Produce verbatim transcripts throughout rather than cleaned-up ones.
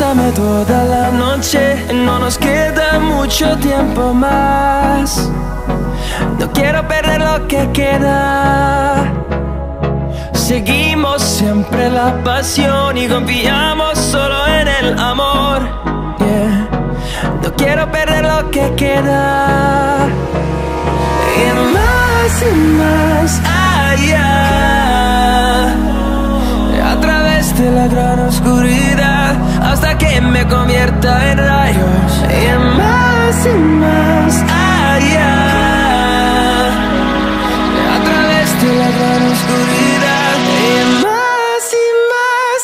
dame toda la noche. No nos queda mucho tiempo más. No quiero perder lo que queda. Seguimos siempre la pasión y confiamos solo en el amor. Yeah. No quiero perder lo que queda. Y más y más allá, a través de la gran oscuridad, hasta que me convierta en rayos. Y más y más allá, a través de la gran oscuridad. Y más y más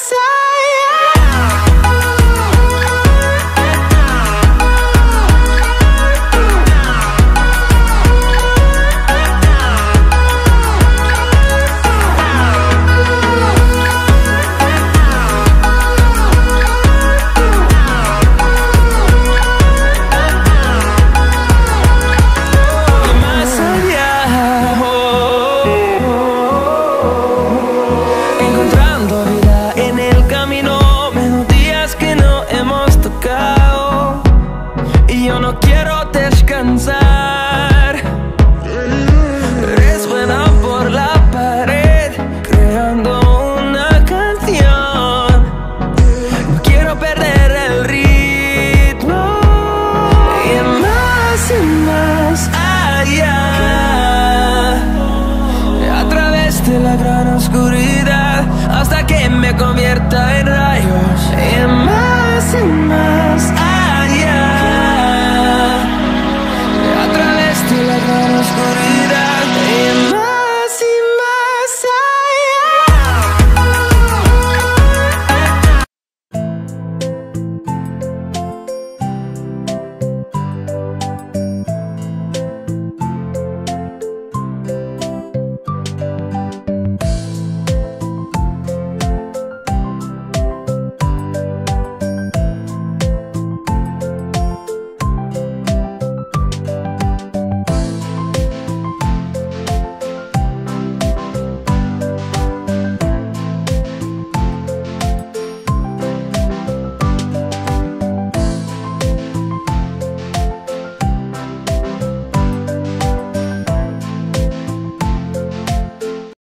yo no quiero descansar.